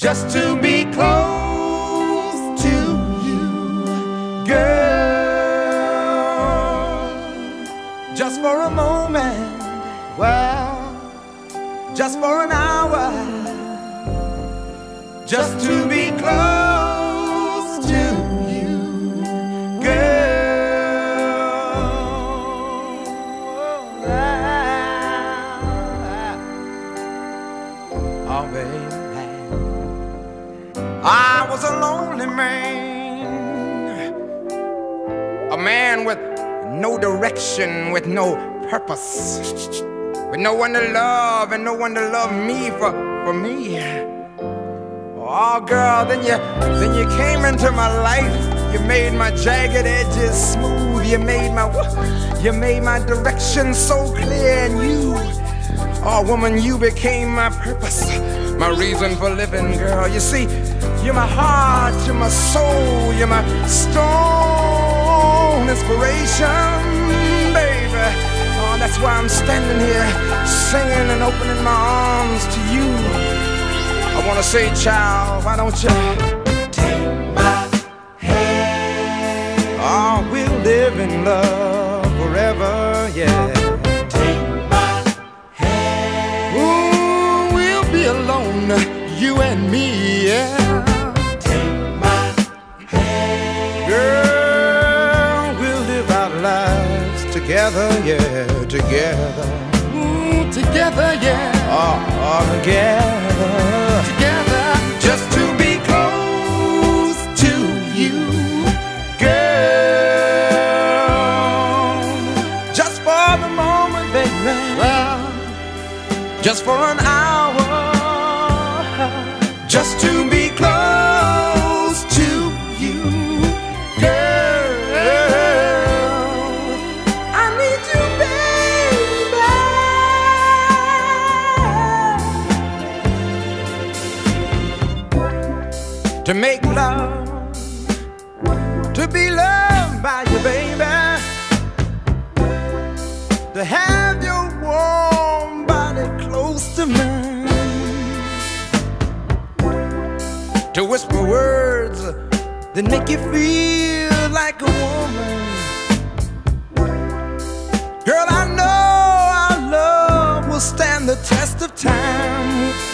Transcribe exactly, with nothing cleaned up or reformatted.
just to be close to you, girl. Just for a moment, well, just for an hour, just to be close to you, girl. Oh, baby, I was a lonely man, a man with no direction, with no purpose, with no one to love and no one to love me for, for me. Oh, girl, then you, then you came into my life. You made my jagged edges smooth. You made my, you made my direction so clear. And you, oh, woman, you became my purpose, my reason for living, girl. You see, you're my heart, you're my soul, you're my stone inspiration, baby. Oh, that's why I'm standing here singing and opening my arms to you. I wanna say, child, why don't you take my hand? Oh, we'll live in love forever, yeah. Take my hand. Ooh, we'll be alone, you and me, yeah. Take my hand. Girl, we'll live our lives together, yeah, together. Ooh, together, yeah. Oh, oh, together. Together, just to be close to you, girl. Just for the moment, baby. Well, just for an hour, just to be close to you, girl. I need you, baby. To make love, to be loved by you, baby. To have your warm body close to mine. To whisper words that make you feel like a woman. Girl, I know our love will stand the test of time.